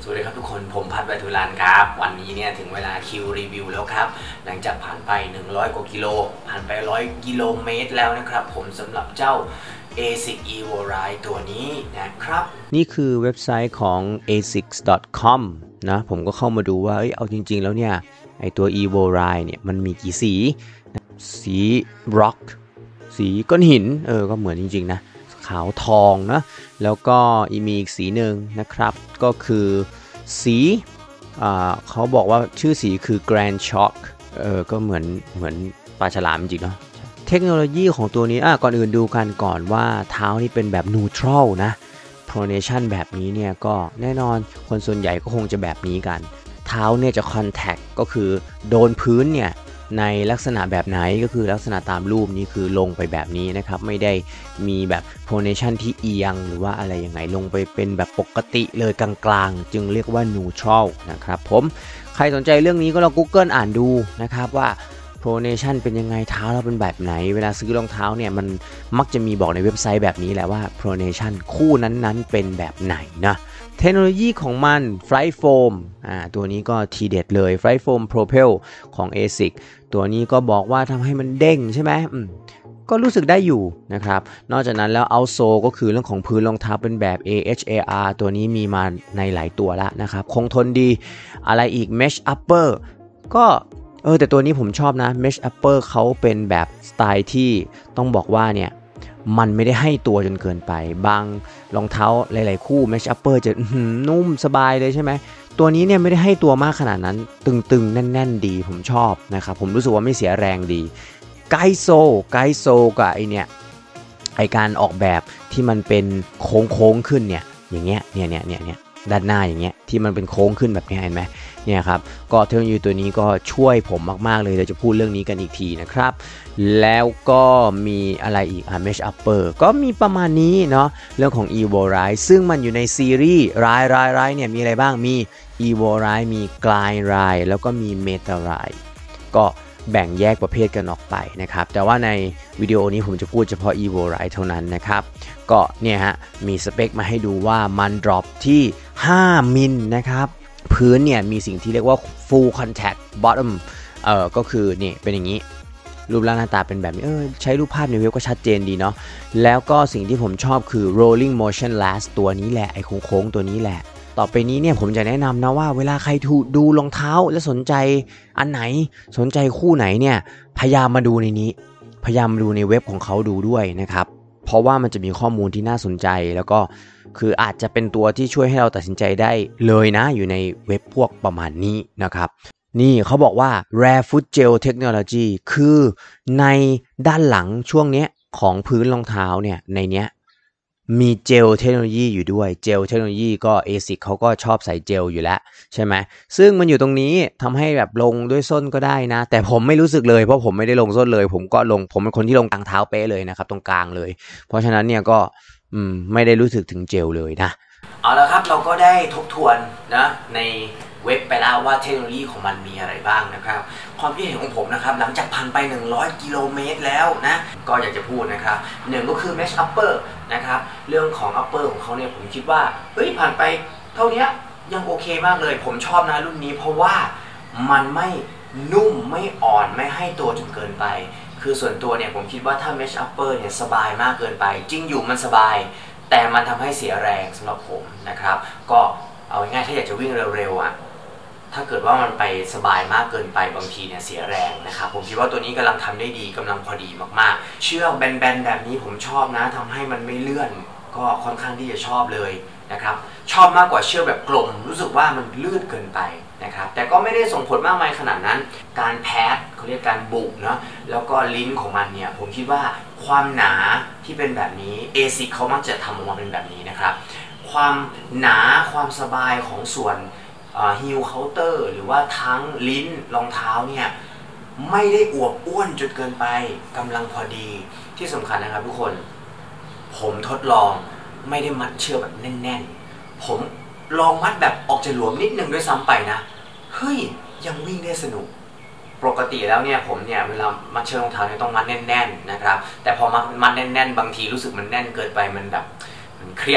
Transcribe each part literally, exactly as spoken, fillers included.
สวัสดีครับทุกคนผมพัฒน์ ไวทุรันครับวันนี้เนี่ยถึงเวลาคิวรีวิวแล้วครับหลังจากผ่านไปหนึ่งร้อยกว่ากิโลผ่านไปหนึ่งร้อยกิโลเมตรแล้วนะครับผมสำหรับเจ้า เอ ซิก EvoRide ตัวนี้นะครับนี่คือเว็บไซต์ของ เอ ซิกส์ ดอท คอม นะผมก็เข้ามาดูว่าเอ้ยเอาจริงๆแล้วเนี่ยไอตัว EvoRide เนี่ยมันมีกี่สีสีร็อกสีก้อนหินเออก็เหมือนจริงๆนะขาวทองนะแล้วก็มีอีกสีหนึ่งนะครับก็คือสีอ่าเขาบอกว่าชื่อสีคือ Grand Shock เออก็เหมือนเหมือนปลาฉลามจริงๆเนาะเทคโนโลยีของตัวนี้อ่ะก่อนอื่นดูกันก่อนว่าเท้านี่เป็นแบบ neutral นะ pronation แบบนี้เนี่ยก็แน่นอนคนส่วนใหญ่ก็คงจะแบบนี้กันเท้าเนี่ยจะ contact ก็คือโดนพื้นเนี่ยในลักษณะแบบไหนก็คือลักษณะตามรูปนี้คือลงไปแบบนี้นะครับไม่ได้มีแบบ pronation ที่เอียงหรือว่าอะไรยังไงลงไปเป็นแบบปกติเลยกลางๆจึงเรียกว่า neutral นะครับผมใครสนใจเรื่องนี้ก็ลอง Google อ่านดูนะครับว่า pronation เป็นยังไงเท้าเราเป็นแบบไหนเวลาซื้อรองเท้าเนี่ยมันมักจะมีบอกในเว็บไซต์แบบนี้แหละว่า pronation คู่นั้นๆเป็นแบบไหนนะเทคโนโลยีของมัน Flight Foam อ่าตัวนี้ก็ทีเด็ดเลย Flight Foam Propel ของ เอ ซิก ตัวนี้ก็บอกว่าทำให้มันเด้งใช่ไหมอืมก็รู้สึกได้อยู่นะครับนอกจากนั้นแล้ว Outsole ก็คือเรื่องของพื้นรองเท้าเป็นแบบ เอ เอช เอ อาร์ ตัวนี้มีมาในหลายตัวแล้วนะครับคงทนดีอะไรอีก Mesh Upper ก็เออแต่ตัวนี้ผมชอบนะ Mesh Upper เขาเป็นแบบสไตล์ที่ต้องบอกว่าเนี่ยมันไม่ได้ให้ตัวจนเกินไปบางรองเท้าหลายๆคู่ Mesh Upper จะนุ่มสบายเลยใช่ไหมตัวนี้เนี่ยไม่ได้ให้ตัวมากขนาดนั้นตึงๆแน่นๆดีผมชอบนะครับผมรู้สึกว่าไม่เสียแรงดีไกโซไกโซกับไอเนี่ยไอการออกแบบที่มันเป็นโค้งๆขึ้นเนี่ยอย่างเงี้ยเนี่ยเนี่ยเนี่ยเนี่ยด้านหน้าอย่างเงี้ยที่มันเป็นโค้งขึ้นแบบนี้เห็นไหมเนี่ยครับก็เทคโนโลยีตัวนี้ก็ช่วยผมมากๆเลยเราจะพูดเรื่องนี้กันอีกทีนะครับแล้วก็มีอะไรอีกอ่ะ Mesh Upper ก็มีประมาณนี้เนาะเรื่องของ EvoRide ซึ่งมันอยู่ในซีรีส์ Ride Ride Ride เนี่ยมีอะไรบ้างมี EvoRide มี Glide Ride แล้วก็มี Meta Ride ก็แบ่งแยกประเภทกันออกไปนะครับแต่ว่าในวิดีโอนี้ผมจะพูดเฉพาะ EvoRide เท่านั้นนะครับก็เนี่ยฮะมีสเปคมาให้ดูว่ามัน drop ที่ห้ามิลนะครับพื้นเนี่ยมีสิ่งที่เรียกว่า full contact bottom เอ่อก็คือนี่เป็นอย่างนี้รูปร่างหน้าตาเป็นแบบนี้เออใช้รูปภาพในเว็บก็ชัดเจนดีเนาะแล้วก็สิ่งที่ผมชอบคือ rolling motion last ตัวนี้แหละไอ้โค้งๆตัวนี้แหละต่อไปนี้เนี่ยผมจะแนะนำนะว่าเวลาใครดูรองเท้าและสนใจอันไหนสนใจคู่ไหนเนี่ยพยายามมาดูในนี้พยายามมาดูในเว็บของเขาดูด้วยนะครับเพราะว่ามันจะมีข้อมูลที่น่าสนใจแล้วก็คืออาจจะเป็นตัวที่ช่วยให้เราตัดสินใจได้เลยนะอยู่ในเว็บพวกประมาณนี้นะครับนี่เขาบอกว่า Rare Foot Gel Technology คือในด้านหลังช่วงนี้ของพื้นรองเท้าเนี่ยในเนี้ยมีเจลเทคโนโลยีอยู่ด้วยเจลเทคโนโลยีก็ เอ ซิก เขาก็ชอบใส่เจลอยู่แล้วใช่ไหมซึ่งมันอยู่ตรงนี้ทำให้แบบลงด้วยส้นก็ได้นะแต่ผมไม่รู้สึกเลยเพราะผมไม่ได้ลงส้นเลยผมก็ลงผมเป็นคนที่ลงกลางเท้าเป๊ะเลยนะครับตรงกลางเลยเพราะฉะนั้นเนี่ยก็อืมไม่ได้รู้สึกถึงเจลเลยนะเอาละครับเราก็ได้ทบทวนนะในเว็บไปแล้วว่าเทคโนโลยีของมันมีอะไรบ้างนะครับความคิดเห็นของผมนะครับหลังจากผ่านไปหนึ่งร้อยกิโลเมตรแล้วนะก็อยากจะพูดนะครับหนึ่งก็คือ Mesh Upper นะครับเรื่องของ Upper ของเขาเนี่ยผมคิดว่าเฮ้ยผ่านไปเท่านี้ยังโอเคมากเลยผมชอบนะรุ่นนี้เพราะว่ามันไม่นุ่มไม่อ่อนไม่ให้ตัวจนเกินไปคือส่วนตัวเนี่ยผมคิดว่าถ้า Mesh Upper เนี่ยสบายมากเกินไปจริงอยู่มันสบายแต่มันทำให้เสียแรงสำหรับผมนะครับก็เอาง่ายๆถ้าอยากจะวิ่งเร็วๆอ่ะถ้าเกิดว่ามันไปสบายมากเกินไปบางทีเนี่ยเสียแรงนะครับผมคิดว่าตัวนี้กำลังทำได้ดีกำลังพอดีมากๆเชือกแบนๆแบบนี้ผมชอบนะทำให้มันไม่เลื่อนก็ค่อนข้างที่จะชอบเลยนะครับชอบมากกว่าเชือกแบบกลมรู้สึกว่ามันลื่นเกินไปนะครับแต่ก็ไม่ได้ส่งผลมากมายขนาดนั้นการแพดเขาเรียกการบุกเนาะแล้วก็ลิ้นของมันเนี่ยผมคิดว่าความหนาที่เป็นแบบนี้ เอ ซิก เขามักจะทำออกมาเป็นแบบนี้นะครับความหนาความสบายของส่วนฮิลเคาน์เตอร์หรือว่าทั้งลิ้นรองเท้าเนี่ยไม่ได้อวบอ้วนจนเกินไปกำลังพอดีที่สำคัญนะครับทุกคนผมทดลองไม่ได้มัดเชือกแบบแน่นๆผมลองมัดแบบออกจะหลวมนิดนึงด้วยซ้ำไปนะเฮ้ยยังวิ่งได้สนุกปกติแล้วเนี่ยผมเนี่ยเวลามัดเชือกรองเท้าเนี่ยต้องมัดแน่นๆนะครับแต่พอมัดมัดแน่นๆบางทีรู้สึกมันแน่นเกินไปมันแบบมันเครียดอ่ะ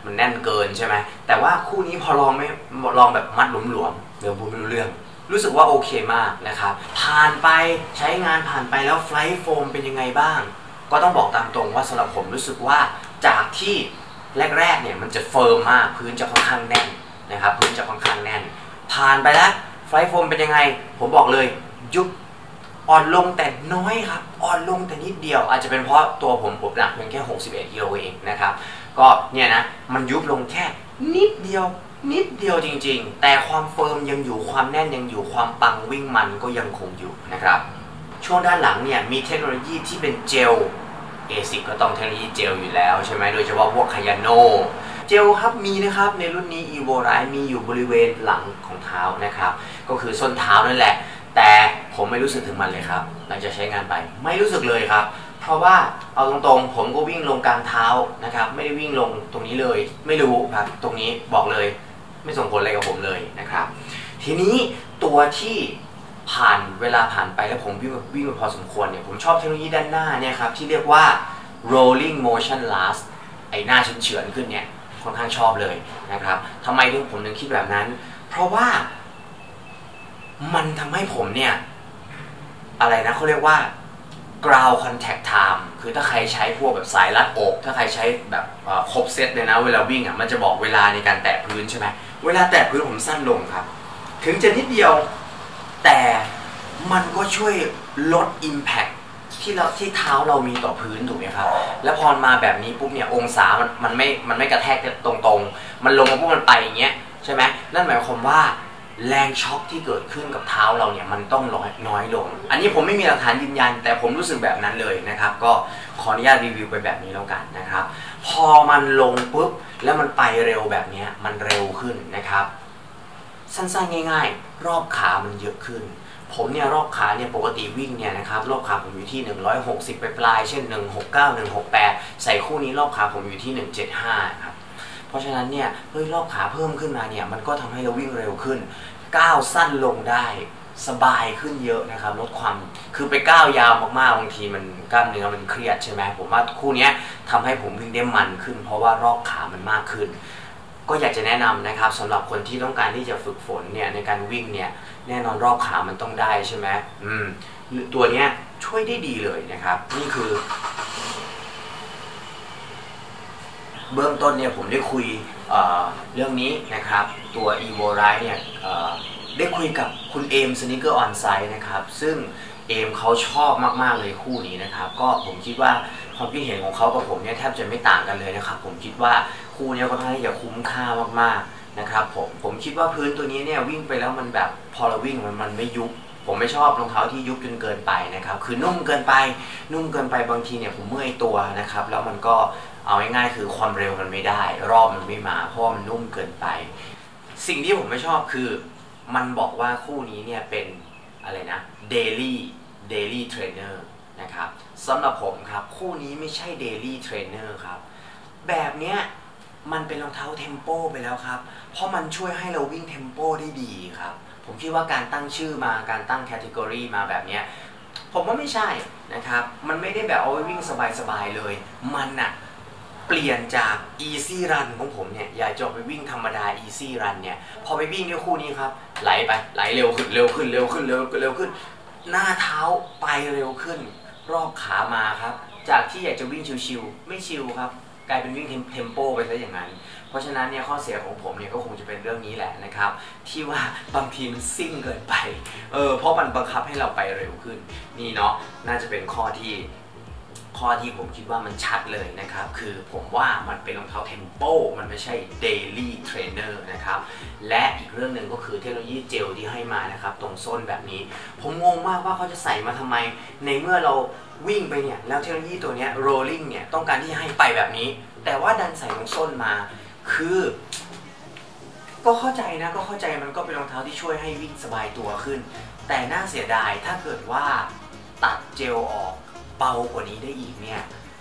มันแน่นเกินใช่ไหมแต่ว่าคู่นี้พอลองไม่ลองแบบมัดหลวมๆเดี๋ยวพูดไม่รู้เรื่องรู้สึกว่าโอเคมากนะครับผ่านไปใช้งานผ่านไปแล้วไฟล์โฟมเป็นยังไงบ้างก็ต้องบอกตามตรงว่าสำหรับผมรู้สึกว่าจากที่แรกๆเนี่ยมันจะเฟิร์มมากพื้นจะค่อนข้างแน่นนะครับพื้นจะค่อนข้างแน่นผ่านไปแล้วไฟล์โฟมเป็นยังไงผมบอกเลยยุบอ่อนลงแต่น้อยครับอ่อนลงแต่นิดเดียวอาจจะเป็นเพราะตัวผมผมหนักเพียงแค่หกสิบเอ็ดกิโลเองนะครับก็เนี่ยนะมันยุบลงแค่นิดเดียวนิดเดียวจริงๆแต่ความเฟิร์มยังอยู่ความแน่นยังอยู่ความปังวิ่งมันก็ยังคงอยู่นะครับช่วงด้านหลังเนี่ยมีเทคโนโลยีที่เป็นเจล เอ ซิก ก็ต้องเทคโนโลยีเจลอยู่แล้วใช่ไหมโดยเฉพาะพวกคายาโนเจลครับมีนะครับในรุ่นนี้ Evo Ride มีอยู่บริเวณหลังของเท้านะครับก็คือส้นเท้านั่นแหละแต่ผมไม่รู้สึกถึงมันเลยครับหลังจากใช้งานไปไม่รู้สึกเลยครับเพราะว่าเอาตรงๆผมก็วิ่งลงกลางเท้านะครับไม่ได้วิ่งลงตรงนี้เลยไม่รู้ครับตรงนี้บอกเลยไม่ส่งผลอะไรกับผมเลยนะครับทีนี้ตัวที่ผ่านเวลาผ่านไปแล้วผมวิ่งวิ่งมาพอสมควรเนี่ยผมชอบเทคโนโลยีด้านหน้าเนี่ยครับที่เรียกว่า rolling motion last ไอ้หน้าเฉือนๆขึ้นเนี่ยค่อนข้างชอบเลยนะครับทำไมถึงผมถึงคิดแบบนั้นเพราะว่ามันทำให้ผมเนี่ยอะไรนะเขาเรียกว่า ground contact time คือถ้าใครใช้พวกแบบสายรัดอกถ้าใครใช้แบบครบเซตเลยนะเวลาวิ่งอ่ะมันจะบอกเวลาในการแตะพื้นใช่ไหมเวลาแตะพื้นผมสั้นลงครับถึงจะนิดเดียวแต่มันก็ช่วยลด impact ที่เราที่เท้าเรามีต่อพื้นถูกไหมครับแล้วพอมาแบบนี้ปุ๊บเนี่ยองศามันมันไม่มันไม่กระแทกตรงๆมันลงมาปุ๊บมันไปอย่างเงี้ยใช่ไหมนั่นหมายความว่าแรงช็อคที่เกิดขึ้นกับเท้าเราเนี่ยมันต้องน้อยน้อยลงอันนี้ผมไม่มีหลักฐานยืนยันแต่ผมรู้สึกแบบนั้นเลยนะครับก็ขออนุญาตรีวิวไปแบบนี้แล้วกันนะครับพอมันลงปุ๊บแล้วมันไปเร็วแบบนี้มันเร็วขึ้นนะครับสั้นๆง่ายๆรอบขามันเยอะขึ้นผมเนี่ยรอบขาเนี่ยปกติวิ่งเนี่ยนะครับรอบขาผมอยู่ที่หนึ่งร้อยหกสิบไปปลายเช่นหนึ่งหกเก้า หนึ่งหกแปดใส่คู่นี้รอบขาผมอยู่ที่หนึ่งเจ็ดห้าครับเพราะฉะนั้นเนี่ยเฮ้ยรอบขาเพิ่มขึ้นมาเนี่ยมันก็ทำให้เราวิ่งเร็วขึ้นก้าวสั้นลงได้สบายขึ้นเยอะนะครับลดความคือไปก้าวยาวมากๆบางทีมันกล้ามเนื้อมันเครียดใช่ไหมผมว่าคู่นี้ทำให้ผมวิ่งได้มันขึ้นเพราะว่ารอบขามันมากขึ้นก็อยากจะแนะนำนะครับสำหรับคนที่ต้องการที่จะฝึกฝนเนี่ยในการวิ่งเนี่ยแน่นอนรอบขามันต้องได้ใช่ไหมอืมตัวเนี้ยช่วยได้ดีเลยนะครับนี่คือเบื้องต้นเนี่ยผมได้คุย เ, เรื่องนี้นะครับตัว Evo Ride เนี่ยได้คุยกับคุณเอม Sneaker On Site นะครับซึ่งเอมเขาชอบมากๆเลยคู่นี้นะครับก็ผมคิดว่าความคิดเห็นของเขากับผมเนี่ยแทบจะไม่ต่างกันเลยนะครับผมคิดว่าคู่นี้ก็ค่อนข้างจะคุ้มค่ามากๆนะครับผมผมคิดว่าพื้นตัวนี้เนี่ยวิ่งไปแล้วมันแบบพอเราวิ่งมันมันไม่ยุบผมไม่ชอบรองเท้าที่ยุบจนเกินไปนะครับคือนุ่มเกินไปนุ่มเกินไปบางทีเนี่ยผมเมื่อยตัวนะครับแล้วมันก็เอาง่ายๆคือความเร็วมันไม่ได้รอบมันไม่มาเพราะมันนุ่มเกินไปสิ่งที่ผมไม่ชอบคือมันบอกว่าคู่นี้เนี่ยเป็นอะไรนะ daily daily trainer นะครับสำหรับผมครับคู่นี้ไม่ใช่ daily trainer ครับแบบเนี้ยมันเป็นรองเท้าเทมโปไปแล้วครับเพราะมันช่วยให้เราวิ่งเทมโปได้ดีครับผมคิดว่าการตั้งชื่อมาการตั้งแคตตากรีมาแบบเนี้ยผมว่าไม่ใช่นะครับมันไม่ได้แบบเอาไว้วิ่งสบายๆเลยมันอะเปลี่ยนจาก easy run ของผมเนี่ยอยากจะไปวิ่งธรรมดา easy run เนี่ยพอไปวิ่งด้วยคู่นี้ครับไหลไปไหลเร็วขึ้นเร็วขึ้นเร็วขึ้นเร็วเร็วขึ้นหน้าเท้าไปเร็วขึ้นรอบขามาครับจากที่อยากจะวิ่งชิวๆไม่ชิวครับกลายเป็นวิ่งเทมโปไปซะอย่างนั้นเพราะฉะนั้นเนี่ยข้อเสียของผมเนี่ยก็คงจะเป็นเรื่องนี้แหละนะครับที่ว่าบางทีมันซิ่งเกินไปเออเพราะมันบังคับให้เราไปเร็วขึ้นนี่เนาะน่าจะเป็นข้อที่ข้อที่ผมคิดว่ามันชัดเลยนะครับคือผมว่ามันเป็นรองเท้าเทมโปมันไม่ใช่ daily trainer นะครับและอีกเรื่องหนึ่งก็คือเทคโนโลยีเจลที่ให้มานะครับตรงส้นแบบนี้ผมงงมากว่าเขาจะใส่มาทำไมในเมื่อเราวิ่งไปเนี่ยแล้วเทคโนโลยีตัวนี้ rolling เนี่ยต้องการที่จะให้ไปแบบนี้แต่ว่าดันใส่ตรงส้นมาคือก็เข้าใจนะก็เข้าใจมันก็เป็นรองเท้าที่ช่วยให้วิ่งสบายตัวขึ้นแต่น่าเสียดายถ้าเกิดว่าตัดเจลออกเบากว่านี้ได้อีกเนี่ย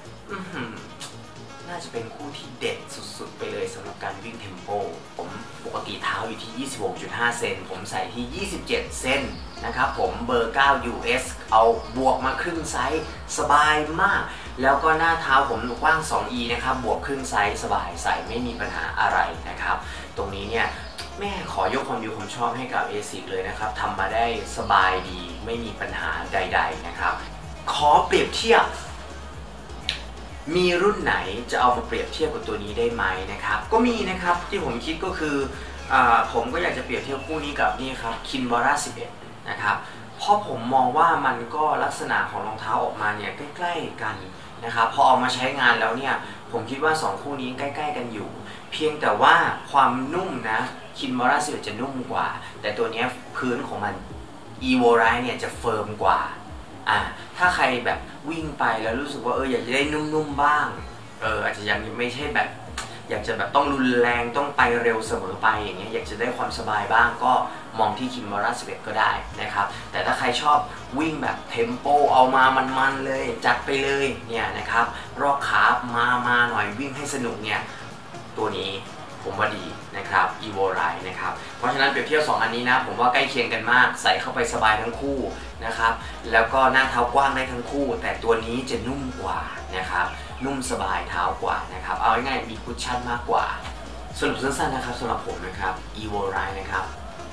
น่าจะเป็นคู่ที่เด็ดสุดๆไปเลยสำหรับการวิ่งเทมโปผมปกติเท้าอยู่ที่ ยี่สิบหกจุดห้า เซนผมใส่ที่ ยี่สิบเจ็ด เซนนะครับผมเบอร์ เก้า ยู เอส เอาบวกมาครึ่งไซส์สบายมากแล้วก็หน้าเท้าผมกว้าง สอง อี นะครับบวกครึ่งไซส์สบายใส่ไม่มีปัญหาอะไรนะครับตรงนี้เนี่ยแม่ขอยกความดีความชอบให้กับ เอ ซิก เลยนะครับทำมาได้สบายดีไม่มีปัญหาใดๆนะครับขอเปรียบเทียบมีรุ่นไหนจะเอามาเปรียบเทียบกับตัวนี้ได้ไหมนะครับก็มีนะครับที่ผมคิดก็คืออผมก็อยากจะเปรียบเทียบคู่นี้กับนี่ครับคินบาร่าสิบเอ็ดนะครับเพราะผมมองว่ามันก็ลักษณะของรองเท้าออกมาเนี่ยใกล้ๆกันนะครับพอเอามาใช้งานแล้วเนี่ยผมคิดว่าสองคู่นี้ใกล้ๆกันอยู่เพียงแต่ว่าความนุ่มนะคินบาร่าสิบเอ็ดจะนุ่มกว่าแต่ตัวนี้พื้นของมัน Evo Ride เนี่ยจะเฟิร์มกว่าอ่าถ้าใครแบบวิ่งไปแล้วรู้สึกว่าเอออยากจะได้นุ่มๆบ้างเอออาจจะยังไม่ใช่แบบอยากจะแบบต้องรุนแรงต้องไปเร็วเสมอไปอย่างเงี้ยอยากจะได้ความสบายบ้างก็มองที่คิมบาร่าสิบเอ็ดก็ได้นะครับแต่ถ้าใครชอบวิ่งแบบเทมโปเอามามันๆเลยจัดไปเลยเนี่ยนะครับรอบขามามาหน่อยวิ่งให้สนุกเนี่ยตัวนี้ผมว่าดีนะครับ Evo Ride นะครับเพราะฉะนั้นเปรียบเทียบสองอันนี้นะผมว่าใกล้เคียงกันมากใส่เข้าไปสบายทั้งคู่นะครับแล้วก็หน้าเท้ากว้างได้ทั้งคู่แต่ตัวนี้จะนุ่มกว่านะครับนุ่มสบายเท้ากว่านะครับเอาง่ายๆมีคุชชั่นมากกว่าสรุปสั้นๆนะครับสำหรับผมนะครับ Evo Ride นะครับ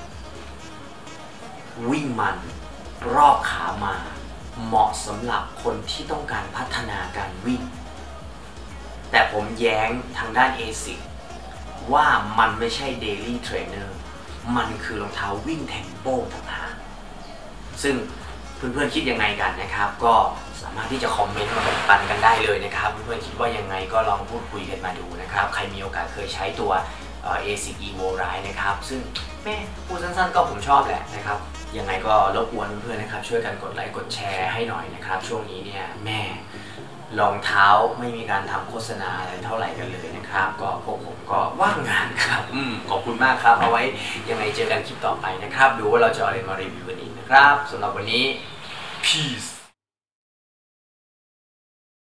วิ่งมันรอบขามาเหมาะสำหรับคนที่ต้องการพัฒนาการวิ่งแต่ผมแย้งทางด้าน เอ ซิก ว่ามันไม่ใช่ Daily Trainer มันคือรองเท้าวิ่งเทมโปต่างหากซึ่งเพื่อนๆคิดยังไงกันนะครับก็สามารถที่จะคอมเมนต์มาแบ่งปันกันได้เลยนะครับเพื่อนๆคิดว่ายังไงก็ลองพูดคุยกันมาดูนะครับใครมีโอกาสเคยใช้ตัว เอ ซิก Evo Ride นะครับซึ่งแม่พูดสั้นๆก็ผมชอบแหละนะครับยังไงก็รบกวนเพื่อนๆนะครับช่วยกันกดไลค์กดแชร์ให้หน่อยนะครับช่วงนี้เนี่ยแม่รองเท้าไม่มีการทำโฆษณาอะไรเท่าไหร่กันเลยนะครับก็พวกผมก็ว่างงานครับอืมขอบคุณมากครับเอาไว้ยังไงเจอกันคลิปต่อไปนะครับดูว่าเราจะเอาอะไรมารีวิวกันอีกนะครับสำหรับวันนี้ peace